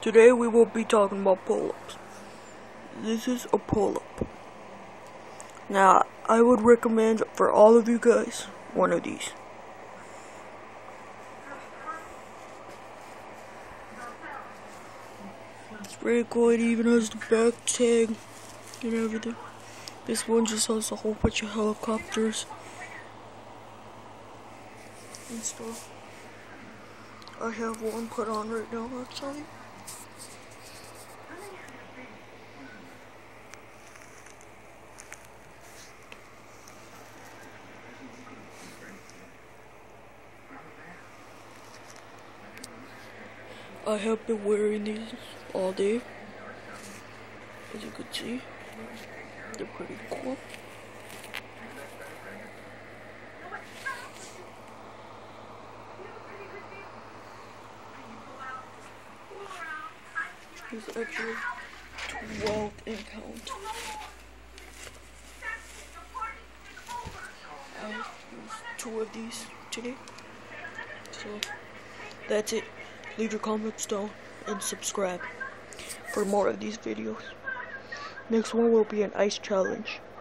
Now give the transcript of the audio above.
Today we will be talking about pull-ups. This is a pull-up. Now, I would recommend for all of you guys one of these. It's very cool. It even has the back tag and everything. This one just has a whole bunch of helicopters and stuff. I have one put on right now, actually. I have been wearing these all day, as you can see. They're pretty cool. There's actually 12 in count. I used 2 of these today. So that's it. Leave your comments down and subscribe for more of these videos. Next one will be an ice challenge.